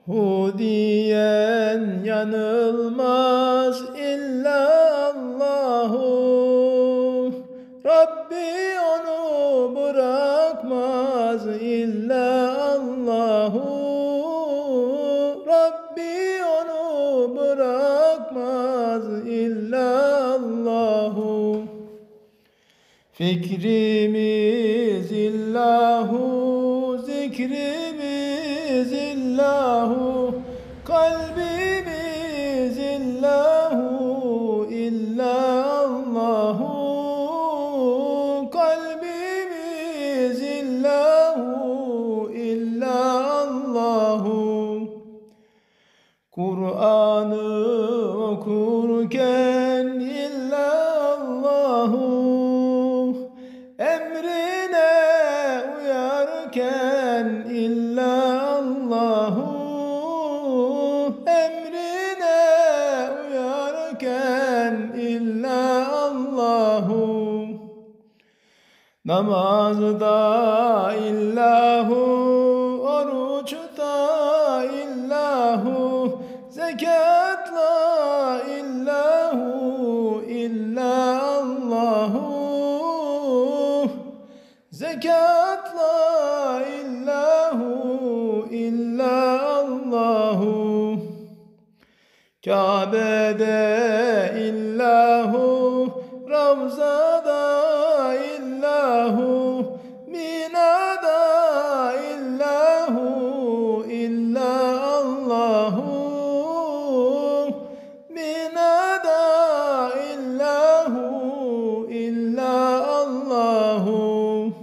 Hu diyen yanılmaz illa Allahu. Rabbi onu bırakmaz illa Allahu. Rabbi onu bırakmaz illa Allahu. Fikrimiz illahu, zikrimiz illahu, kalbimiz illahu, illa Allahu. Kalbimiz illahu, illa Allahu. Kur'an'ı okurken illa Allahu. Emrine uyarken illa Allahu. Emrine uyarken illa Allahu. Namazda illahu, oruçta illahu, zekatla illahu, illa Allahu. Zekatla illahu, illa Allahu. Kabe'de illahu, Ravzada illahu, Mina'da illahu, illa Allahu. Mina'da illahu, illa Allahu.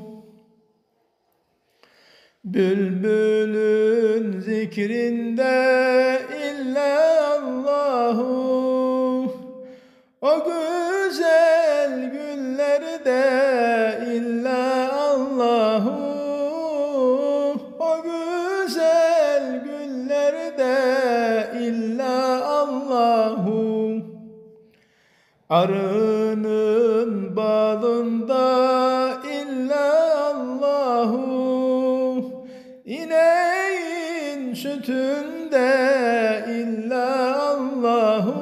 Bülbülün zikrinde illa Allahu. O güzel günlerde illa Allahu. O güzel günlerde illa Allahu. Arının balında illa Allahu. İneğin sütünde illa Allahu.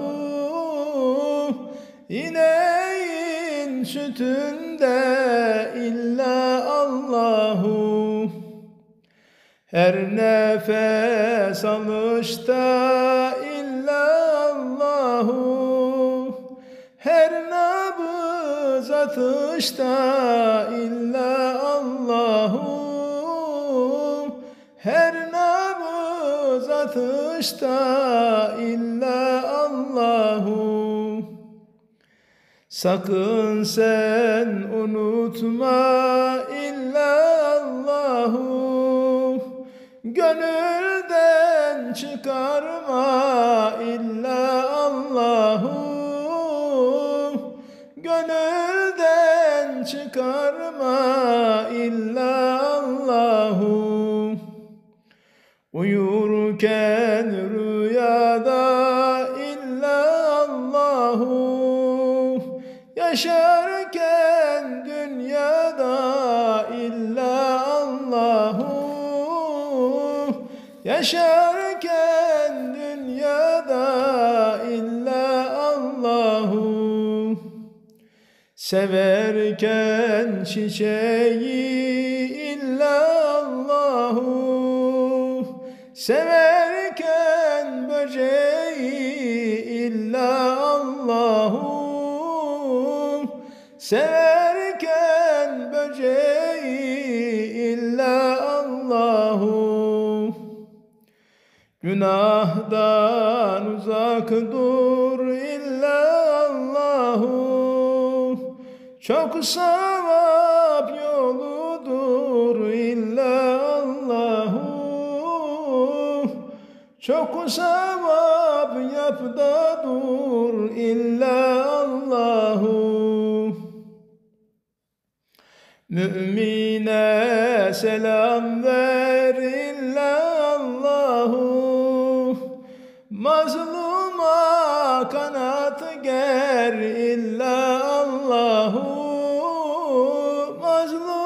İneğin sütünde illa Allahu. Her nefes alışta illa Allahu. Her nabız atışta illa Allahu. Her nabız atışta illa Allahu. Sakın sen unutma illa Allahu. Gönülden çıkarma illa Allahu. Gönülden çıkarma illa Allahu. Uyurken rüyada illa Allahu. Yaşarken dünyada illa Allahu. Yaşarken dünyada illa Allahu. Severken çiçeği illa Allahu. Severken böceği illa Allahu. Severken böceği illa Allahu. Günahdan uzak dur illa Allahu. Çok sevap yoludur illa Allahu. Çok sevap yap da dur illa Allahu. Mümine selam ver illa Allahu. Mazluma kanat ger illa Allahu.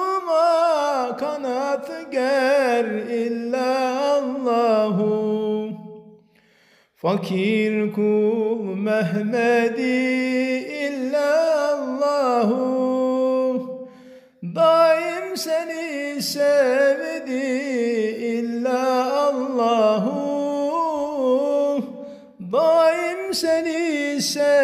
Mazluma kanat ger illa Allahu. Fakir kul Mehmedi illallahu, daim seni sevdi illallahu, daim seni sevdi